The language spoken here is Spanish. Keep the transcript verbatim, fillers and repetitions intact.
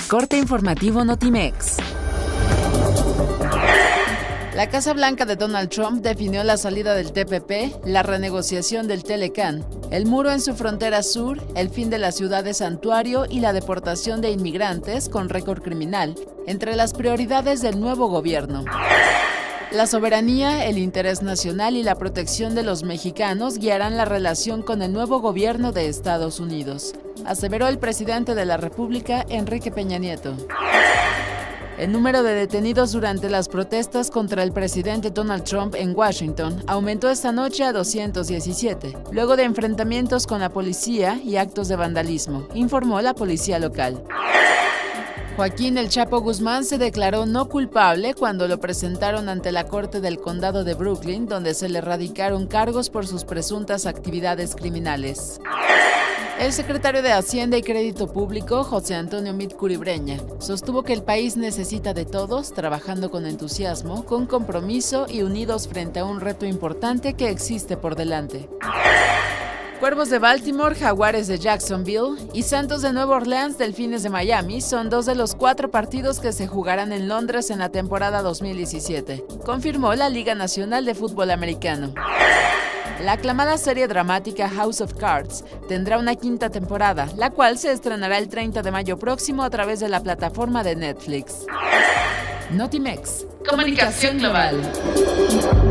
Corte informativo Notimex. La Casa Blanca de Donald Trump definió la salida del T P P, la renegociación del Telecán, el muro en su frontera sur, el fin de la ciudad de Santuario y la deportación de inmigrantes con récord criminal entre las prioridades del nuevo gobierno. La soberanía, el interés nacional y la protección de los mexicanos guiarán la relación con el nuevo gobierno de Estados Unidos, aseveró el presidente de la República, Enrique Peña Nieto. El número de detenidos durante las protestas contra el presidente Donald Trump en Washington aumentó esta noche a doscientos diecisiete, luego de enfrentamientos con la policía y actos de vandalismo, informó la policía local. Joaquín El Chapo Guzmán se declaró no culpable cuando lo presentaron ante la Corte del Condado de Brooklyn, donde se le radicaron cargos por sus presuntas actividades criminales. El secretario de Hacienda y Crédito Público, José Antonio Meade Curibreña, sostuvo que el país necesita de todos, trabajando con entusiasmo, con compromiso y unidos frente a un reto importante que existe por delante. Cuervos de Baltimore, Jaguares de Jacksonville y Santos de Nueva Orleans, Delfines de Miami son dos de los cuatro partidos que se jugarán en Londres en la temporada dos mil diecisiete, confirmó la Liga Nacional de Fútbol Americano. La aclamada serie dramática House of Cards tendrá una quinta temporada, la cual se estrenará el treinta de mayo próximo a través de la plataforma de Netflix. Notimex. Comunicación global.